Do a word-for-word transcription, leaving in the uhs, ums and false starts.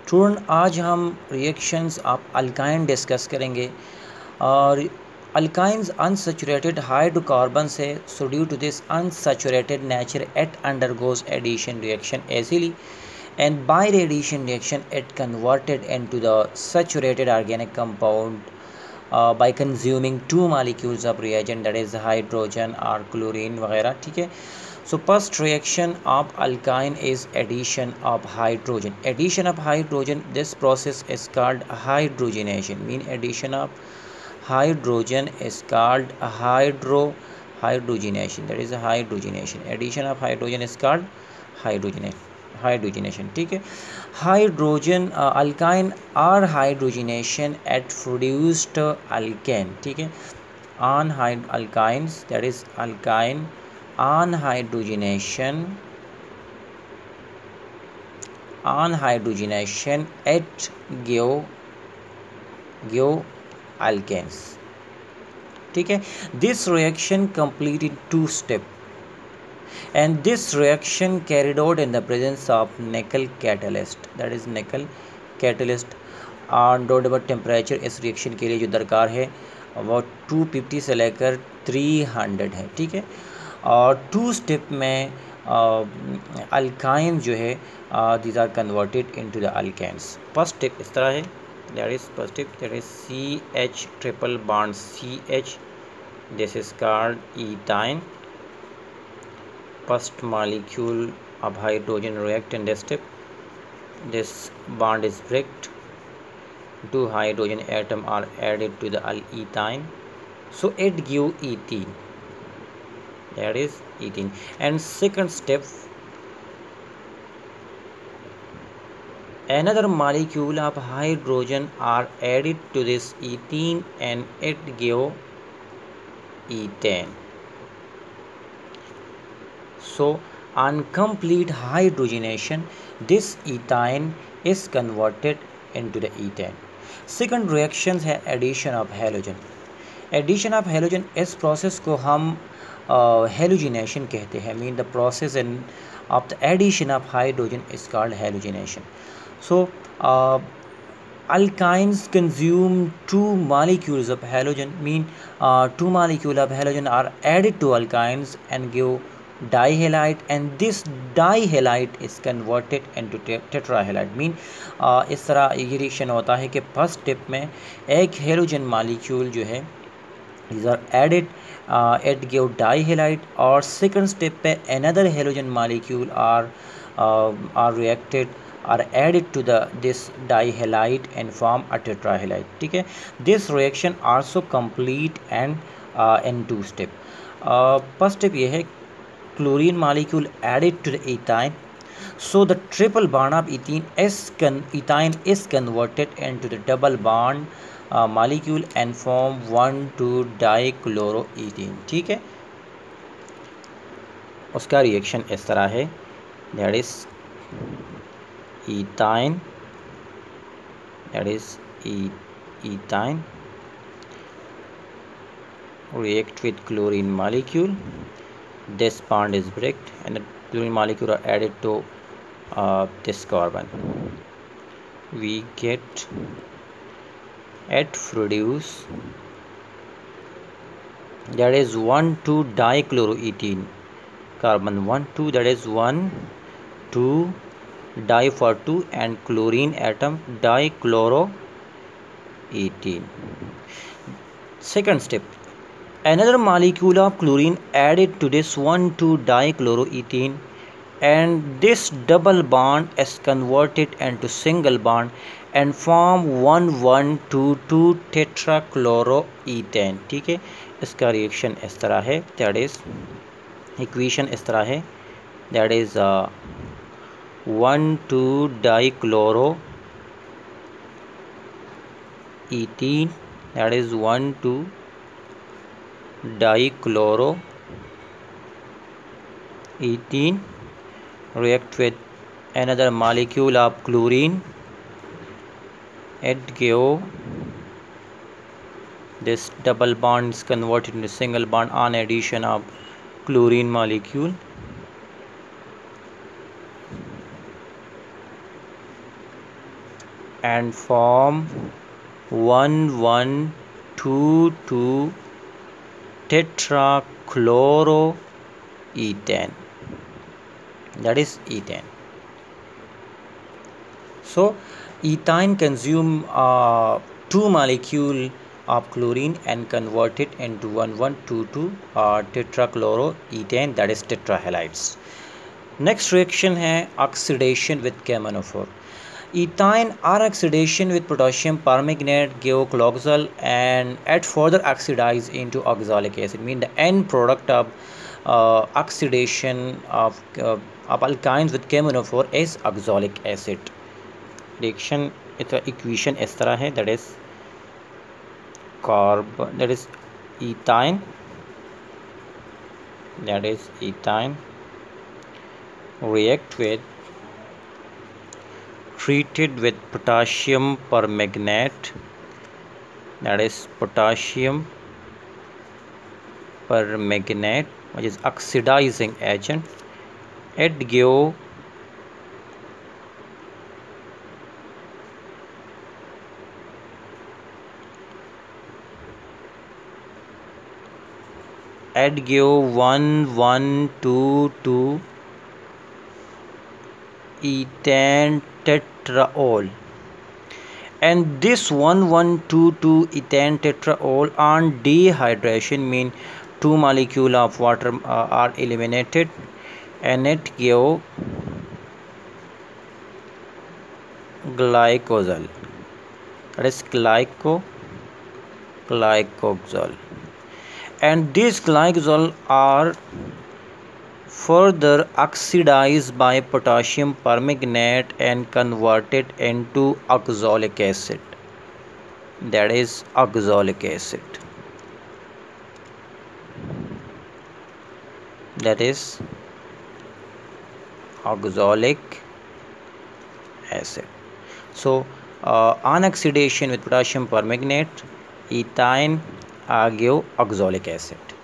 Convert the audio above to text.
Student आज हम reactions of alkyne discuss करेंगे और अल्काइंस अनसैचुरेटेड हाइड्रोकार्बन्स है. So due to this unsaturated nature it undergoes addition reaction easily, and by the addition reaction it converted into the saturated organic compound uh, by consuming two molecules of reagent, that is hydrogen or chlorine वगैरह. ठीक है. So first reaction of alkyne is addition of hydrogen. Addition of hydrogen, this process is called hydrogenation. Mean addition of hydrogen is called hydro hydrogenation. That is hydrogenation. Addition of hydrogen is called hydrogenation. Hydrogenation. ठीक है. Hydrogen uh, alkyne or hydrogenation at produced alkane. ठीक है. On alkynes, that is alkyne on hydrogenation on hydrogenation it give give alkanes. ठीक है. This reaction complete in two step, and this reaction carried out in the presence of nickel catalyst. That is nickel catalyst. और दो double temperature इस reaction के लिए जो दरकार है वो टू फिफ्टी से लेकर थ्री हंड्रेड है. ठीक है. और टू स्टेप में अल्काइन जो है these are converted into the alkanes. First step इस तरह है. That is first step, that is C H triple bond C H. This is called ethyne. First molecule of hydrogen react in this step. This bond is break. Two hydrogen atom are added to the ethane, so it give ethene. That is ethene. And second step, another molecule of hydrogen are added to this ethene and it give ethane. So on complete hydrogenation, this ethane is converted into the ethane. Second reaction है addition of halogen. Addition of halogen, इस process को हम halogenation कहते हैं. Mean the process in of the addition of hydrogen is called halogenation. So uh, alkynes consume two molecules of halogen. Mean uh, two molecules of halogen are added to alkynes and give dihalide, and this dihalide is converted into tetrahalide. Mean uh, इस तरह ये reaction होता है कि first step में एक halogen molecule जो है these are added, uh, it give dihalide, और सेकंड स्टेप पे another halogen molecule are uh, are reacted are added to the this dihalide and form a tetrahalide. ठीक है. This reaction also complete and uh, in two step. First step ये है chlorine molecule added to the ethane, so the triple bond of ethene is con ethane is converted into the double bond uh, molecule and form one two dichloroethene. ठीक है. उसका reaction इस तरह है. that is ethane, that is ethane react with chlorine molecule. This bond is break and the chlorine molecule are added to uh, this carbon. We get it produce, that is one two dichloroethene. Carbon one two, that is one two di for two and chlorine atom dichloroethene. Second step, another molecule of chlorine added to this one two dichloroethene, and this double bond is converted into single bond and form one one two two tetrachloroethane. ठीक है. इसका reaction इस तरह है. that is equation इस तरह है. that is uh, one two dichloroethene, that is one two dichloroethene react with another molecule of chlorine. It give this double bond is converted into single bond on addition of chlorine molecule. and form one one two two tetrachloroethane, that is ethane. So ethane consume uh, two molecule of chlorine and convert it into one one two two uh, tetrachloroethane, that is tetrahalides. Next reaction है oxidation with camphor. Ethine are oxidation with potassium permanganate give cloxal and add further oxidize into oxalic acid. Mean the end product of uh, oxidation of, uh, of alkynes with camphor is oxalic acid. Reaction equation इस तरह है, that is carbon, that is ethine, that is ethine react with treated with potassium permanganate, that is potassium permanganate, which is oxidizing agent. It give it give one one two two ethane tetraol, and this one one two two ethane tetraol on dehydration mean two molecule of water uh, are eliminated, and it give glycosol, that is glyco glycosol, and these glycosol are further oxidized by potassium permanganate and converted into oxalic acid, that is oxalic acid, that is oxalic acid. So uh, on oxidation with potassium permanganate, ethine uh, give oxalic acid.